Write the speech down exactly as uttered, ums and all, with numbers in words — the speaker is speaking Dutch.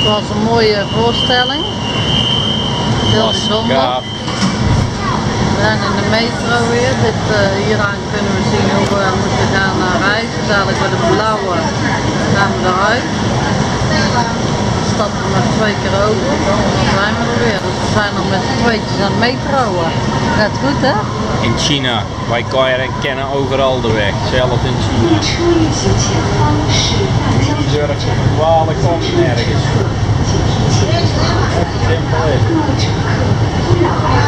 was een mooie voorstelling. Heel bijzonder. Gaaf. We zijn in de metro weer. Dit, uh, hieraan kunnen we zien hoe we moeten gaan uh, reizen. Dadelijk bij de blauwe gaan we eruit. We stappen nog twee keer over. Dan zijn we er weer. Dus we zijn nog met z'n tweetjes aan het metroen. Net goed hè? In China. Wij kennen overal de weg. Zelfs in China. Die durft ze verdwalen, komt nergens. Simpel is.